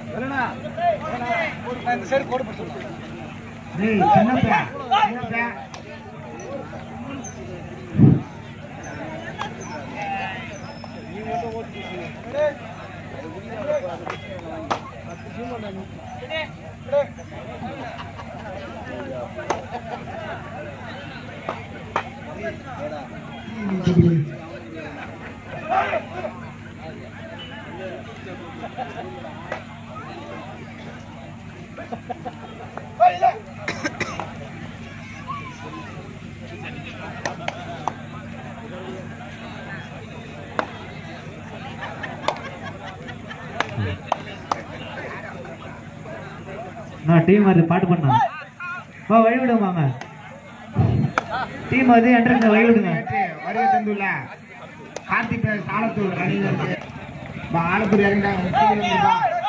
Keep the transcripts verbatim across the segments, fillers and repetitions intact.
இந்த சைடு கோடு போட்டு டேய் சின்னப்பா சின்னப்பா நீ மட்டும் ஓட்டு டேய் பத்து ஜூம் பண்ணு டேய் நான் டீம் அது பாட்டு பண்ணா வா வழி விடுங்க வாங்க டீம் அது என்ட்ரன்ஸ் வழி விடுங்க வருகை தந்துள்ள கார்த்திக் சாலத்தூர் அணியினருக்கு Alathur இறங்கிட்டாங்க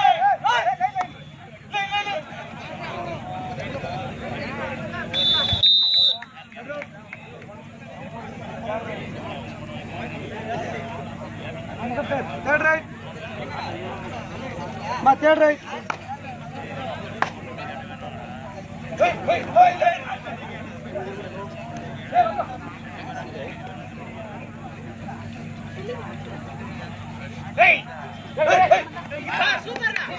third right ma third right hey hey hey hey hey hey super na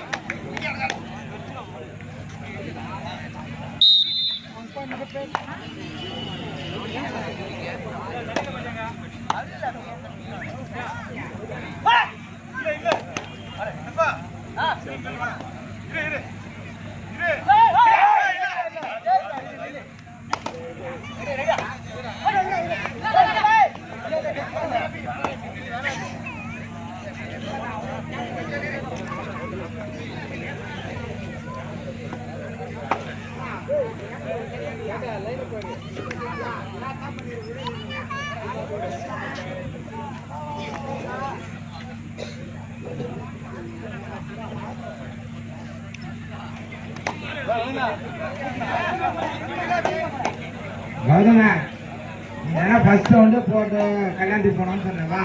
Gautama ஏன்னா ஃபர்ஸ்ட் வந்து போட்டு கல்யாணத்துக்கு போனோம்னு சொன்னவா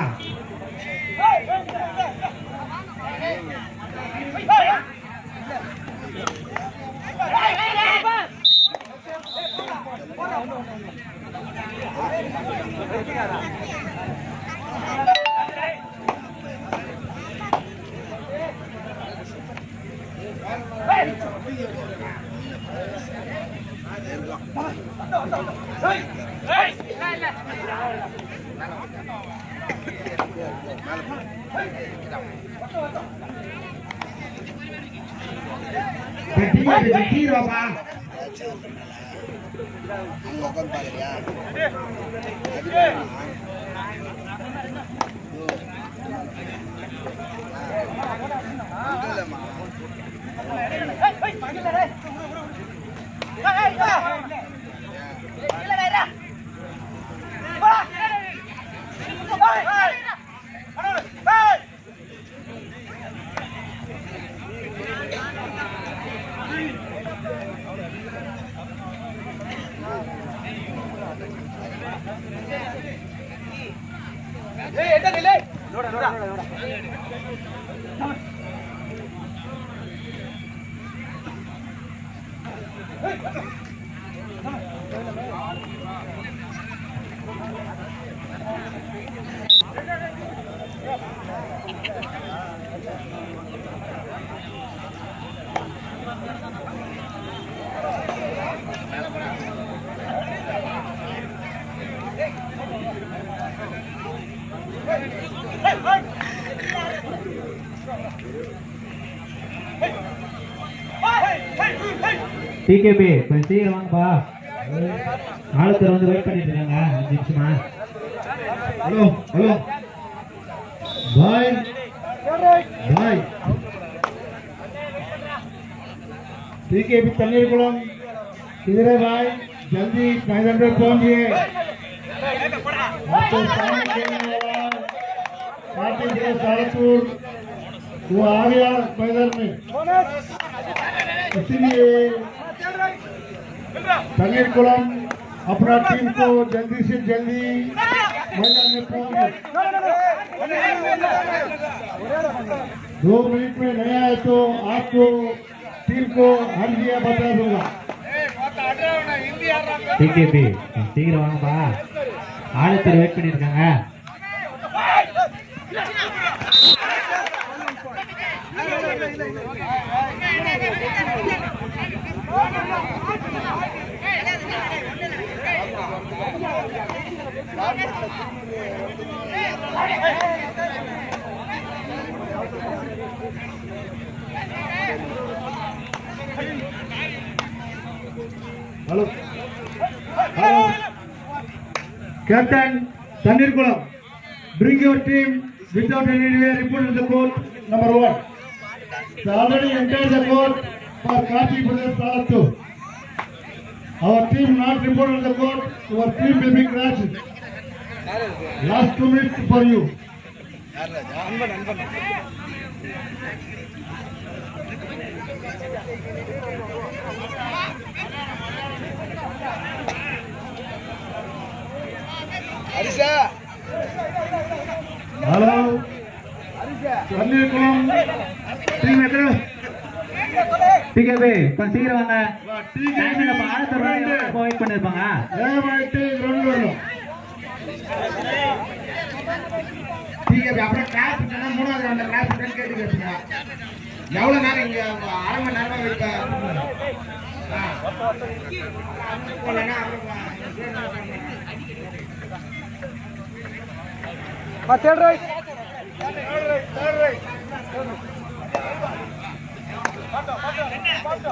ஹீரோபா hey eta dile noda noda noda T K P கொஞ்சம் சீக்கிரம் வாங்கப்பா ஆளுத்தர் வந்து வெயிட் பண்ணிட்டு இருக்காங்க அஞ்சு நிமிஷமா hello hello bye bye T K P Thanneerkulam किधर है भाई जल्दी मैदान पे पहुंचिए आपको सामने खेलने वाला कार्तिक सालतूर वो आ गया मैदान में इसीलिए तन्नीर कुलम अपना टीम को जल्दी से जल्दी मैदान में पहुंचे दो मिनट में नहीं आए तो आपको टीम को हर दिया बता दूंगा। டிகேபி சீக்கிரம் வாங்கப்பா, ஆளுத்தர் வெயிட் பண்ணிருக்காங்க. Hello hello captain Thanneerkulam, bring your team without any delay. Report to the court. Number one, they already entered the court for Kashi Brothers Talatu. Our team not reported to the court. Your team will be crashed. Last two minutes for you. Harisha hello Thanneerkulam team எத்தனை TKP கொஞ்சம் சீக்கிரம் வாங்க. Time இல்லப்பா, ஆளுத்தர் wait பண்ணிருப்பாங்க. दयवाइट ground வரணும். TKP அப்புறம் கிளாஸ் பண்ணா மூணாவது ரவுண்ட்ல கிளாஸ் பண்ணி கேட்டு பேசுங்க. எவ்வளவு நேரம் இங்க அரை மணி நேரமா இருக்க? ஆ third right third right third right பாட்டோ பாட்டோ பாட்டோ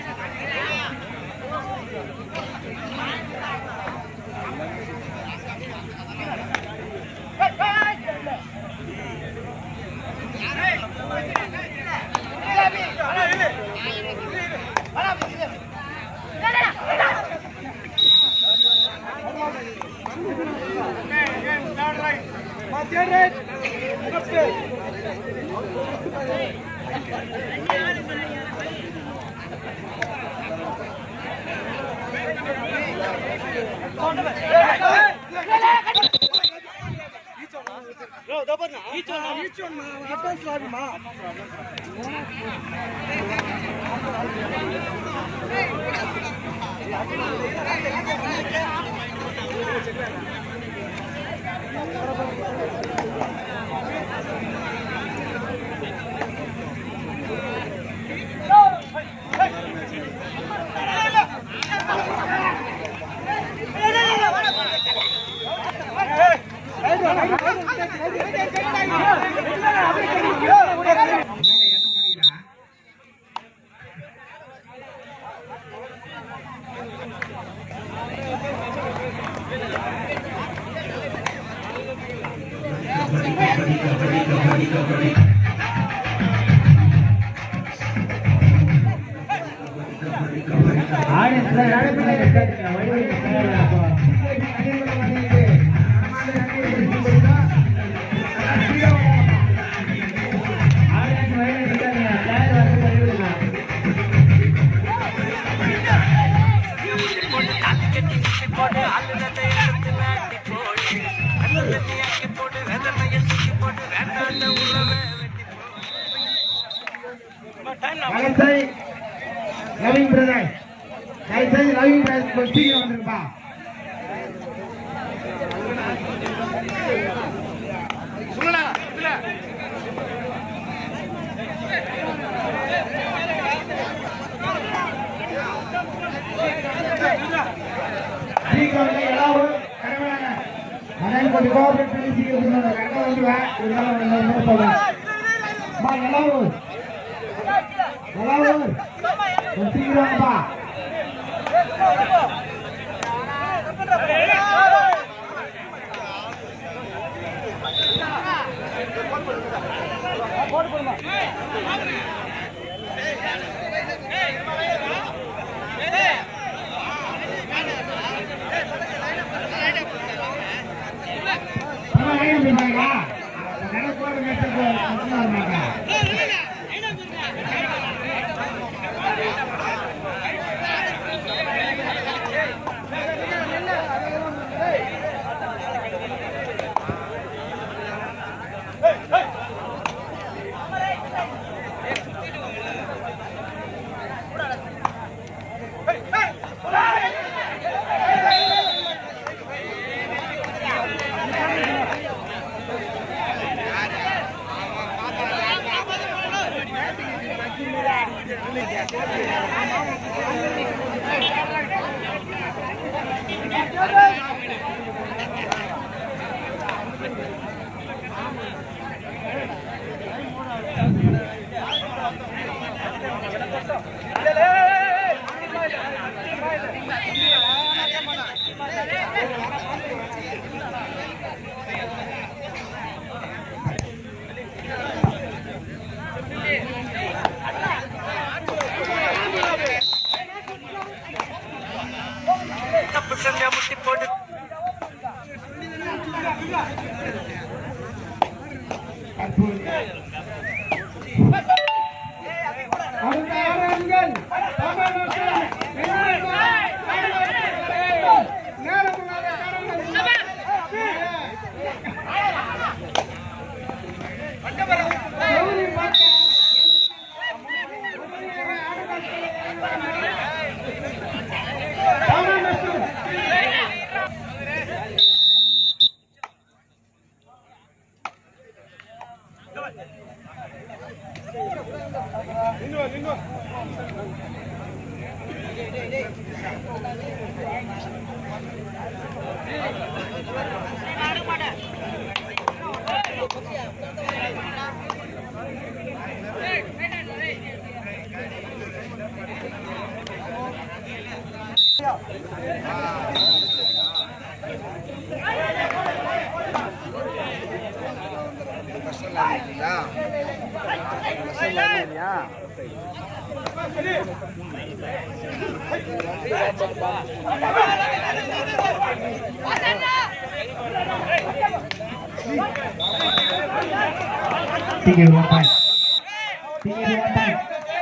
லவிங் பிரதர் கைசை லவிங் பிரதர் கொஞ்சம் வந்திருப்பா. சொல்லடா இல்ல சீக்கிரம் எல்லாரும் கரெக்டான அண்ணன் கொஞ்சம் கோஆபரேட் பண்ணி சீக்கிரம் சொன்னாங்க. கரெக்டா வந்து வா இதெல்லாம் என்ன சொல்றேன் பா எல்லாரும் எல்லாரும் சீக்கிரம் வா. போடு போடுமா Hey! Tinggal one point. Tinggal one point.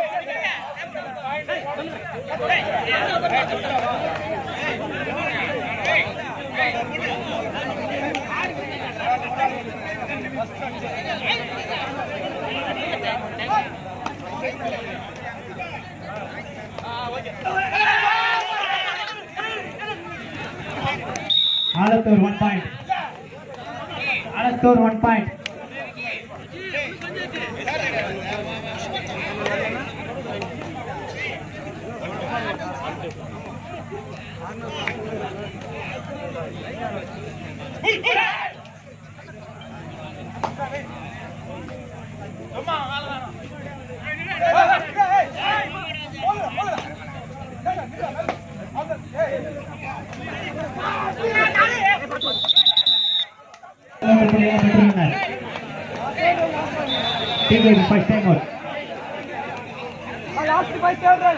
Alatur one point. Alatur one point. Tinggal di first time out. Last five children.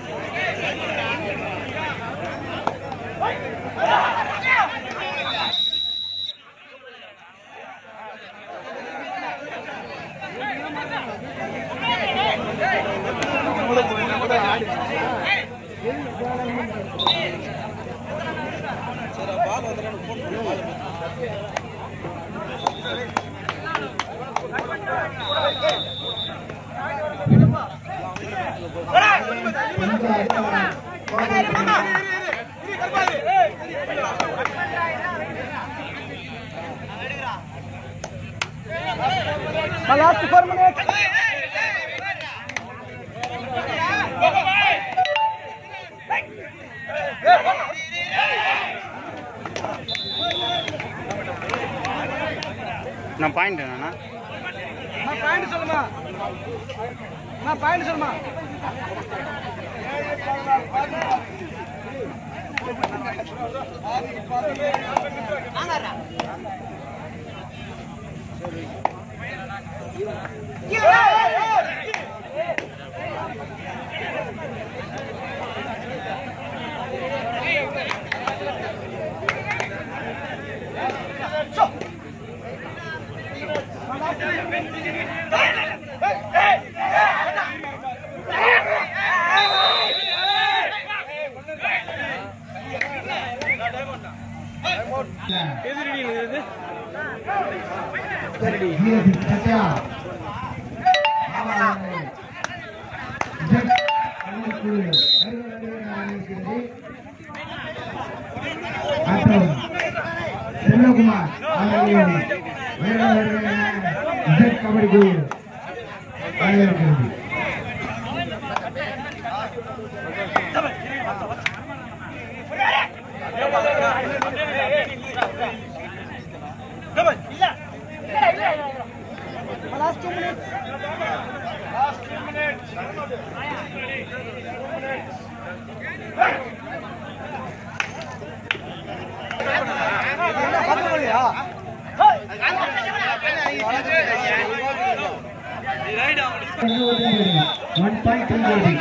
Last four minutes. நான் பாயிண்ட் என்னன்னா நான் பாயிண்ட் சொல்லுமா நான் பாயிண்ட் சொல்லுமா செல்வகுமார் கபடி கோயில் Last two minutes. Last two minutes. One point two leading.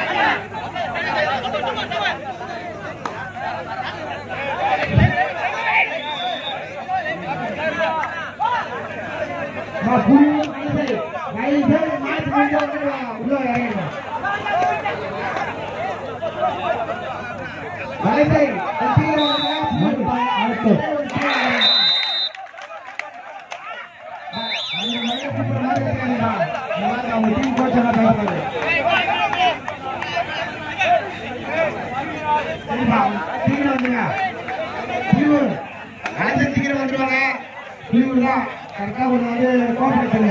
சீக்கிரம் வந்துருவாங்க கரெக்டா ஒரு வந்து கோபப்படுத்துங்க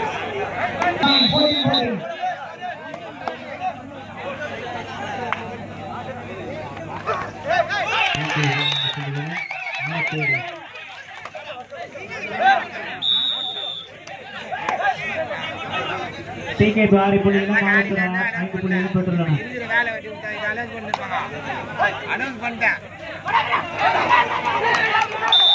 டிகே பாரி புள்ளினா மாவட்டத்துல ஐந்து புள்ளிகள் பெற்றுள்ளனர். வேலை வெட்டி விட்டாங்க அனௌன்ஸ் பண்ணிட்டாங்க அனௌன்ஸ் பண்ணிட்டேன்